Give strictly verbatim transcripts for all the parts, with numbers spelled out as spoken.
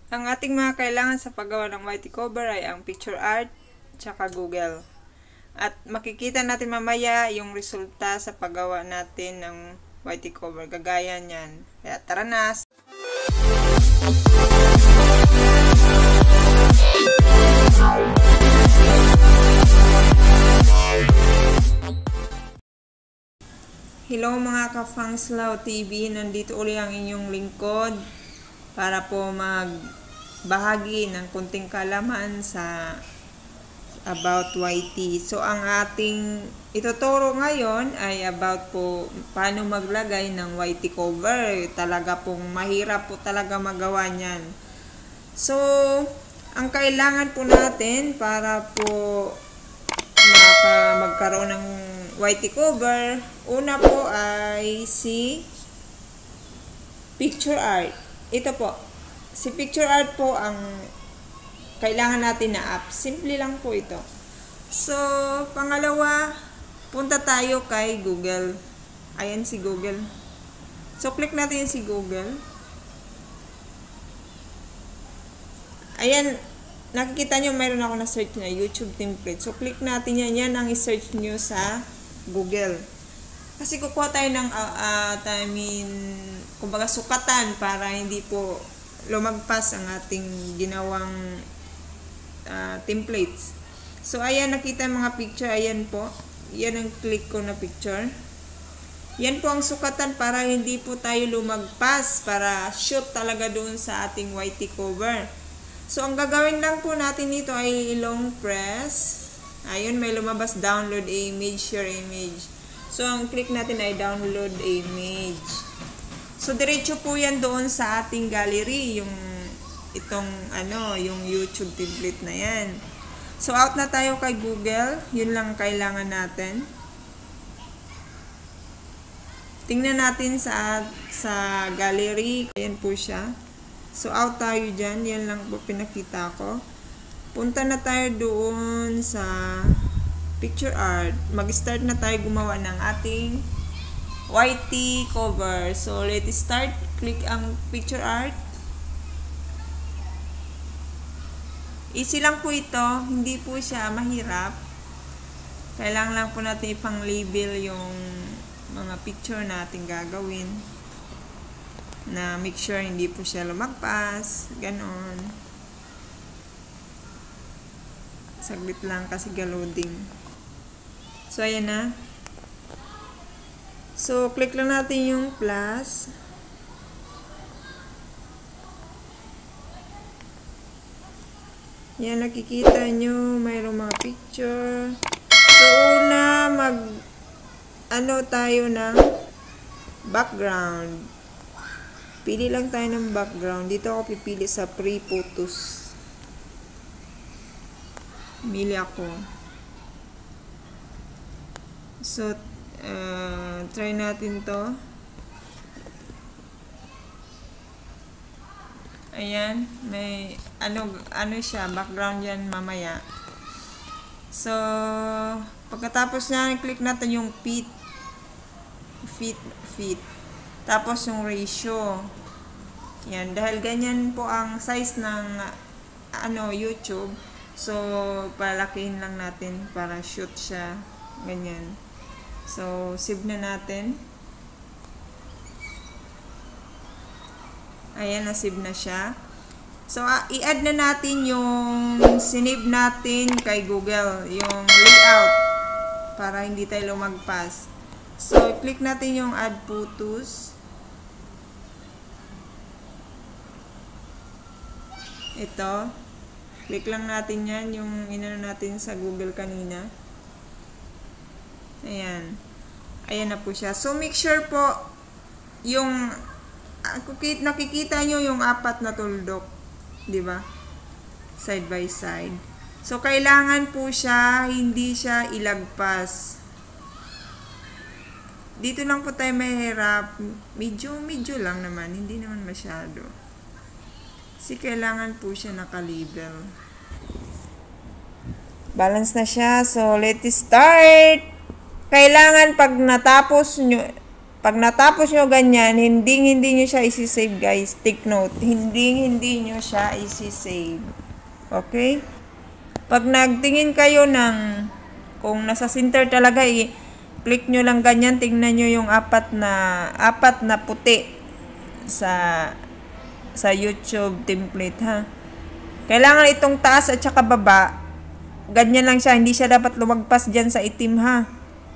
Ang ating mga kailangan sa paggawa ng whitey cover ay ang picture art tsaka Google. At makikita natin mamaya yung resulta sa paggawa natin ng whitey cover. Gagaya niyan. Kaya tara na! Hello mga ka-Fangslaw T V, nandito uli ang inyong lingkod para po magbahagi ng kunting kalaman sa about whitey. So ang ating ituturo ngayon ay about po paano maglagay ng whitey cover. Talaga pong mahirap po talaga magawa niyan. So ang kailangan po natin para po maka magkaroon ng whitey cover, una po ay si picture art. Ito po, si picture art po ang kailangan natin na app. Simple lang po ito. So, pangalawa, punta tayo kay Google. Ayan si Google. So, click natin si Google. Ayan, nakikita nyo, mayroon ako na search na YouTube template. So, click natin yan. Yan ang i-search nyo sa Google. Kasi kukuha tayo ng, uh, uh, I mean, kumbaga sukatan para hindi po lumagpas ang ating ginawang uh, templates. So, ayan, nakita mga picture. Ayan po. Yan ang click ko na picture. Yan po ang sukatan para hindi po tayo lumagpas, para shoot talaga doon sa ating whitey cover. So, ang gagawin lang po natin dito ay long press. Ayun, may lumabas, download image, share image. So, ang click natin ay download image. So, diretso po yan doon sa ating gallery, yung itong, ano, yung YouTube template na yan. So, out na tayo kay Google. Yun lang kailangan natin. Tingnan natin sa, sa gallery. Ayan po siya. So, out tayo dyan. Yan lang po pinakita ko. Punta na tayo doon sa picture art. Mag-start na tayo gumawa ng ating whitey cover. So, let's start. Click ang picture art. Easy lang po ito. Hindi po siya mahirap. Kailangan lang po natin ipang-label yung mga picture natin gagawin. Na make sure hindi po siya lumagpas. Ganon. Saglit lang kasi ga-loading. So, ayan na. So, click lang natin yung plus. Yan, nakikita nyo, mayroong mga picture. So, una, mag, ano tayo ng background. Pili lang tayo ng background. Dito ako pipili sa pre-photos. Mili ako. So, uh, try natin to. Ayan. May, ano, ano siya, background yan mamaya. So, pagkatapos na, click natin yung fit. Fit, fit. Tapos yung ratio. Yan. Dahil ganyan po ang size ng, ano, YouTube. So, palakihin lang natin para shoot siya. Ganyan. So, save na natin. Ayan, na-save na siya. So, uh, i-add na natin yung sinave natin kay Google. Yung layout. Para hindi tayo lumagpas. So, click natin yung add photos. Ito. Click lang natin yan, yung inano natin sa Google kanina. Ayan. Ayan na po siya. So, make sure po, yung, nakikita nyo yung apat na tuldok. Diba? Side by side. So, kailangan po siya, hindi siya ilagpas. Dito lang po tayo mahirap. Medyo, medyo lang naman. Hindi naman masyado. Kasi kailangan po siya naka-label. Balance na siya. So, let's start. Kailangan pag natapos nyo, pag natapos nyo ganyan, hindi hindi nyo siya isi-save guys. Take note, hindi hindi nyo siya isi-save. Okay? Pag nagtingin kayo ng, kung nasa center talaga, i-click nyo lang ganyan, tingnan nyo yung apat na, apat na puti sa, sa YouTube template ha. Kailangan itong taas at saka baba, ganyan lang siya, hindi siya dapat lumagpas dyan sa itim ha.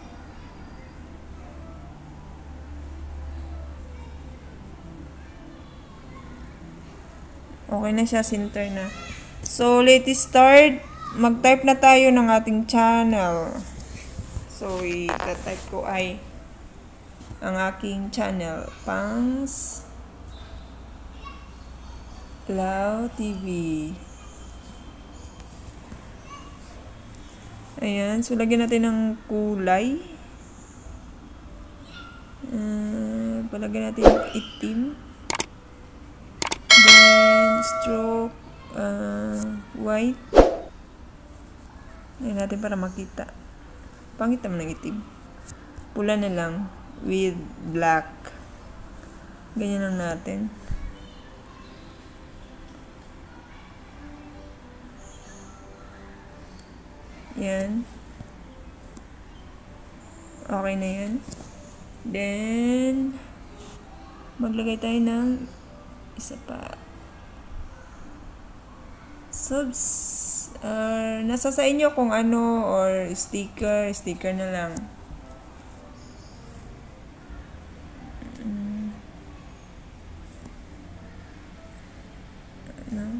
Okay na siya, center na. So, let's start. Mag-type na tayo ng ating channel. So, ita-type ko ay ang aking channel, Pangs Lao T V. Ayan. So, lagyan natin ng kulay. Uh, palagyan natin itim. Then, stroke. Uh, white. Ayan natin para makita. Pangit naman ng itim. Pula na lang with black. Ganyan lang natin. Yan. Okay na yan. Then, maglagay tayo ng isa pa. Subs. Uh, nasa sa inyo kung ano, or sticker, sticker na lang. Um, ano?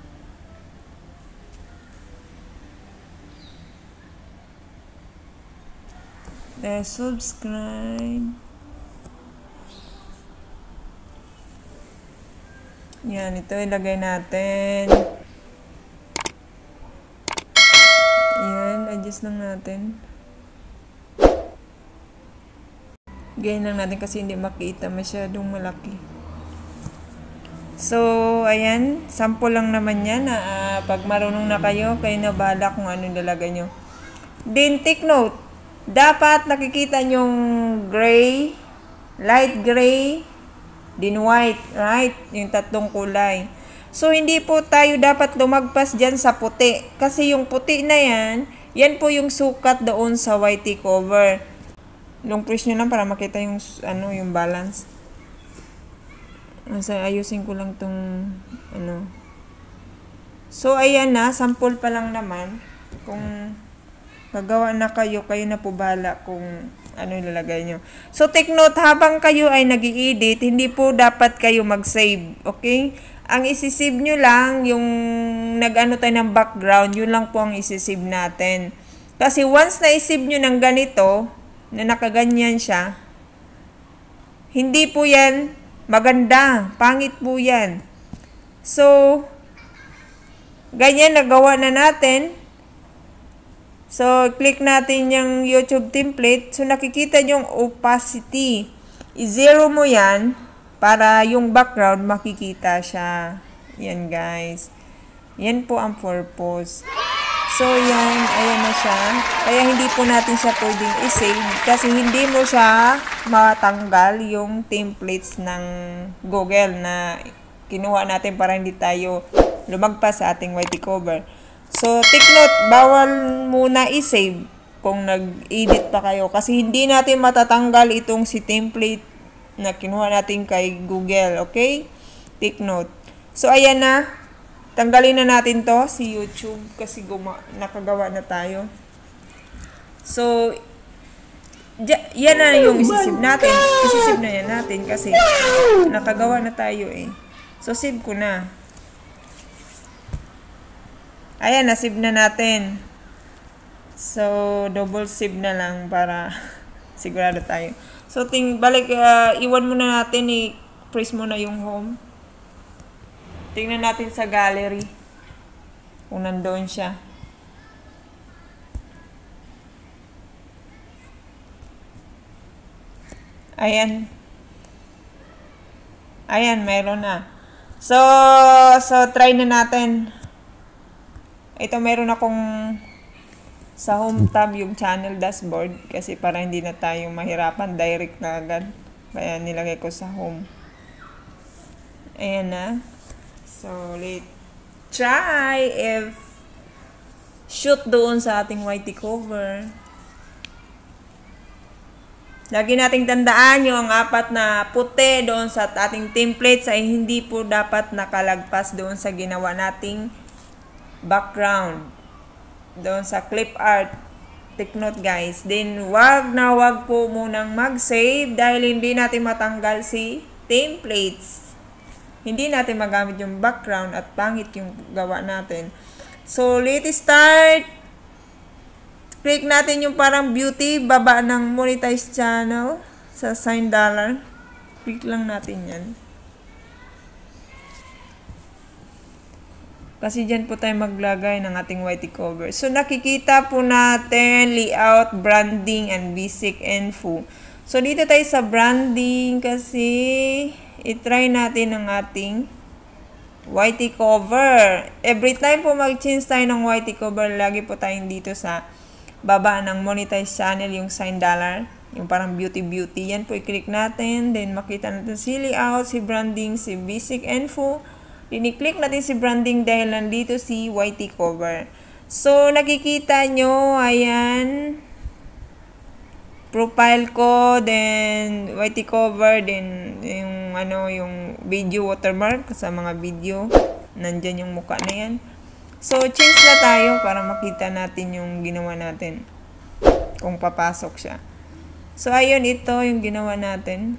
Uh, subscribe. Yan, ito ilagay natin. Adjust lang natin. Ganyan lang natin kasi hindi makita, masyadong malaki. So, ayan. Sample lang naman yan. Na, uh, pag marunong na kayo, kayo na bahala kung ano nilagay nyo. Then, take note. Dapat nakikita nyong gray, light gray, then white, right? Yung tatlong kulay. So, hindi po tayo dapat lumagpas dyan sa puti. Kasi yung puti na yan, yan po yung sukat doon sa whitey cover. Long press nyo lang para makita yung, ano, yung balance. Kasi ayusin ko lang tong, ano. So, ayan na. Sample pa lang naman. Kung gagawa na kayo, kayo na po bahala kung ano ilalagay nyo. So, take note, habang kayo ay nag-i-edit, hindi po dapat kayo mag-save. Okay? Ang isi-save nyo lang, yung nag-ano tayo ng background, yun lang po ang isi-save natin. Kasi once na-save nyo ng ganito, na nakaganyan siya, hindi po yan maganda. Pangit po yan. So, ganyan, nagawa na natin. So, click natin yung YouTube template. So, nakikita nyo yung opacity. I-zero mo yan para yung background makikita siya. Yan guys. Yan po ang purpose. So yan, ayan na siya. Kaya hindi po natin siya pwedeng i-save kasi hindi mo siya matanggal yung templates ng Google na kinuha natin para hindi tayo lumagpas sa ating whitey cover. So take note, bawal muna i-save kung nag-edit pa kayo kasi hindi natin matatanggal itong si template na kinuha natin kay Google, okay? Take note. So, ayan na. Tanggalin na natin to si YouTube kasi guma nakagawa na tayo. So, yan na yung isisave natin. Isisave na yan natin kasi nakagawa na tayo eh. So, save ko na. Ayan, na-save na natin. So, double save na lang para sigurado tayo. So, ting balik, uh, iwan muna natin, i-press muna yung home. Tingnan natin sa gallery. Kung nandoon siya. Ayan. Ayan, mayroon na. So, so try na natin. Ito, meron akong sa home tab yung channel dashboard kasi para hindi na tayo mahirapan, direct na agad. Kaya nilagay ko sa home. Ayan na. So, let's try if shoot doon sa ating whitey cover. Lagi nating tandaan yung apat na puti doon sa ating templates ay hindi po dapat nakalagpas doon sa ginawa nating background. Doon sa clip art. Take note guys. Then, wag na wag po munang mag-save dahil hindi natin matanggal si templates. Hindi natin magamit yung background at pangit yung gawa natin. So, let's start. Click natin yung parang beauty, baba ng monetize channel sa sign dollar. Click lang natin yan. Kasi dyan po tayo maglagay ng ating whitey cover. So, nakikita po natin layout, branding, and basic info. So, dito tayo sa branding kasi itry natin ang ating whitey cover. Every time po mag-change tayo ng whitey cover, lagi po tayong dito sa baba ng monetize channel, yung sign dollar, yung parang beauty beauty. Yan po i-click natin. Then, makita natin si layout, si branding, si basic info. Then, i-click natin si branding dahil nandito si whitey cover. So, nakikita nyo, ayan, profile ko, then whitey cover, then yung ano, yung video watermark sa mga video. Nandyan yung mukha na yan. So, change na tayo para makita natin yung ginawa natin. Kung papasok siya. So, ayun, ito yung ginawa natin.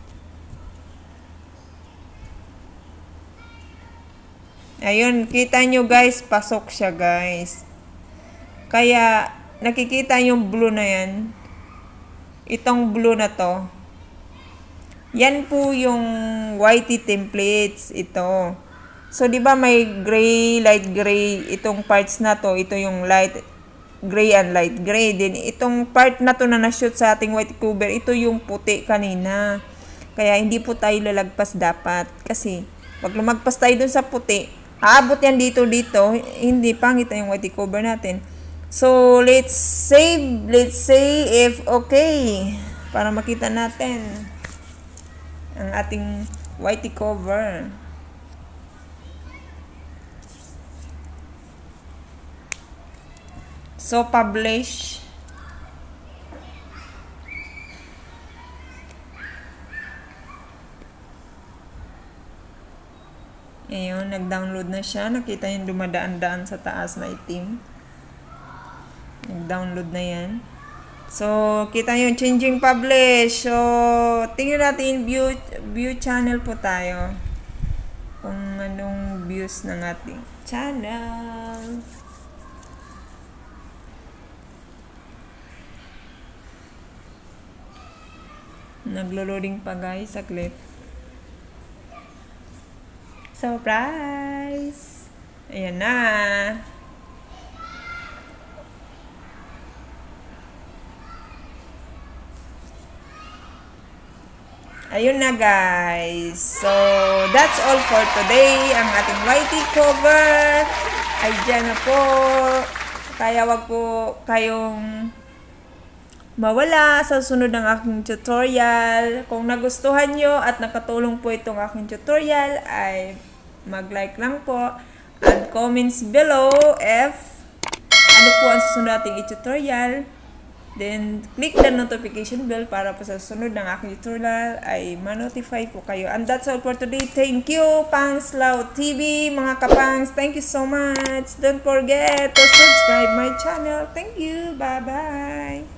Ayun, kita nyo guys, pasok siya guys. Kaya, nakikita yung blue na yan. Itong blue na to. Yan po yung whitey templates. Ito. So, di ba may gray, light gray, itong parts na to, ito yung light gray and light gray. Then, itong part na to na na-shoot sa ating whitey cover, ito yung puti kanina. Kaya, hindi po tayo lalagpas dapat. Kasi, pag lumagpas tayo dun sa puti, aabot yan dito, dito, hindi pangit yung whitey cover natin. So, let's save, let's say if okay, para makita natin ang ating whitey cover. So, publish. Ayun, nag-download na siya. Nakita yung dumadaan-daan sa taas na itim. Nag-download na yan. So, kita yung changing publish. So, tingnan natin view, view channel po tayo. Kung anong views ng ating channel. Naglo-loading pa guys, saglit. Surprise! Ayan na. Ayun na guys. So, that's all for today. Ang ating whitey cover ay dyan na po. Kaya wag po kayong mawala sa sunod ng aking tutorial. Kung nagustuhan nyo at nakatulong po itong aking tutorial, ay mag-like lang po and comments below if ano po ang susunod ating tutorial. Then, click the notification bell para po sa sunod ng aking tutorial ay ma-notify po kayo. And that's all for today. Thank you, Pangs Lao T V, mga kapangs. Thank you so much. Don't forget to subscribe my channel. Thank you. Bye-bye.